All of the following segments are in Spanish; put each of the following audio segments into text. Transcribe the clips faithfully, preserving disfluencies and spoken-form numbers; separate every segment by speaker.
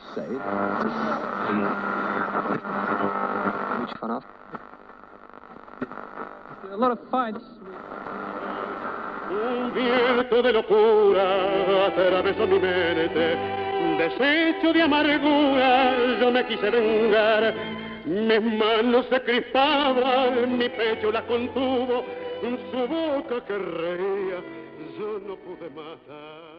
Speaker 1: say. Which fun off. A lot of fights.
Speaker 2: Un viento de locura atravesó mi mente, desecho de amargura, yo me quise vengar. Mis manos se crispaban, mi pecho la contuvo, su boca que reía, yo no pude matar.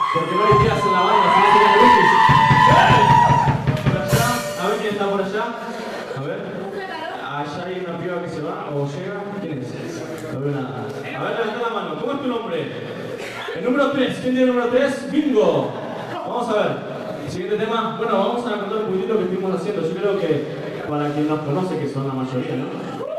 Speaker 3: Porque no hay días en la banda, si no tiene luces. Por allá, a ver quién está por allá. A ver. Allá hay una piba que se va o llega. ¿Quién es? No veo nada. A ver, levanta la mano. ¿Cómo es tu nombre? El número tres. ¿Quién tiene el número tres? Bingo. Vamos a ver. Siguiente tema. Bueno, vamos a contar un poquitito lo que estuvimos haciendo. Yo creo que para quien nos conoce, que son la mayoría, ¿no?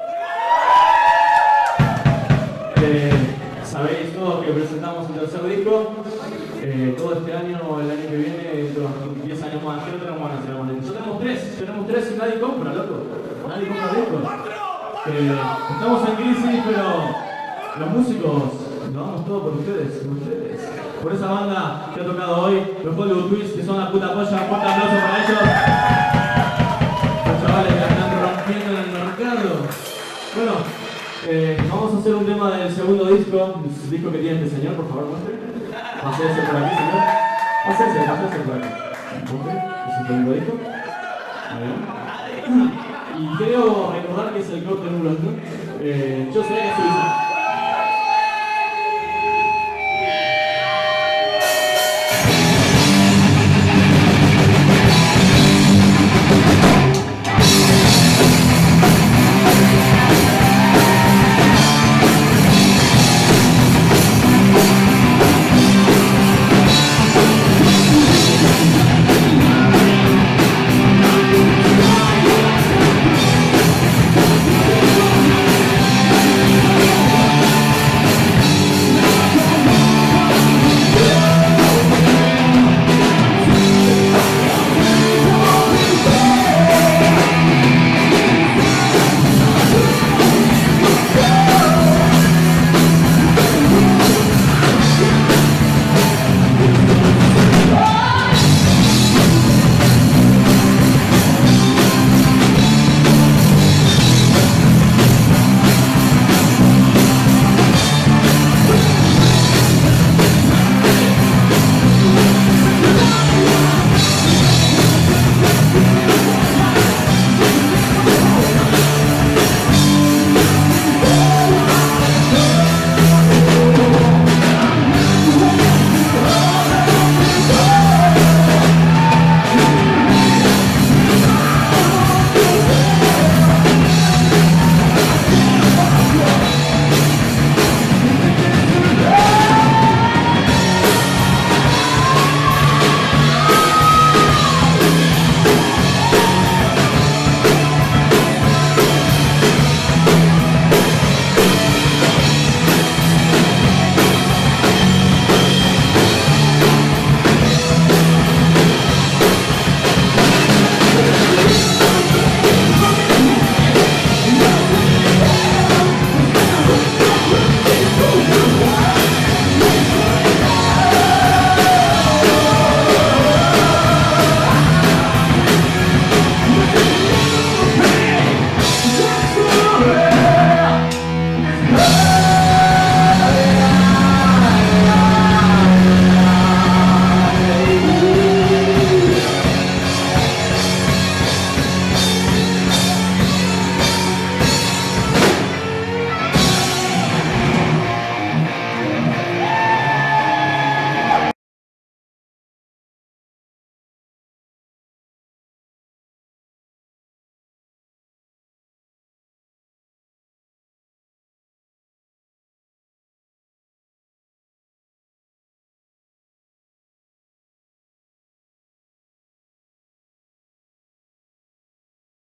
Speaker 3: Eh, Sabéis todos que presentamos el tercer disco. Eh, todo este año, el año que viene, dentro de diez años más. ¿Qué no tenemos ganas de hacer más discos? Ya tenemos tres. Tenemos tres y nadie compra, loco. Nadie compra discos. Eh, estamos en crisis, pero los músicos lo damos todo por ustedes, por ustedes. Por esa banda que ha tocado hoy, los Hollywood Twist, que son la puta polla. Un fuerte aplauso para ellos. Los chavales que están rompiendo en el mercado. Bueno, eh, vamos a hacer un tema del segundo disco. El disco que tiene este señor, por favor, muestre. Pásese por aquí, señor. Pásese, pásese por aquí. Muestre, es el segundo disco. Ahí. Y quiero recordar que es el corte número uno. Eh, yo sé que soy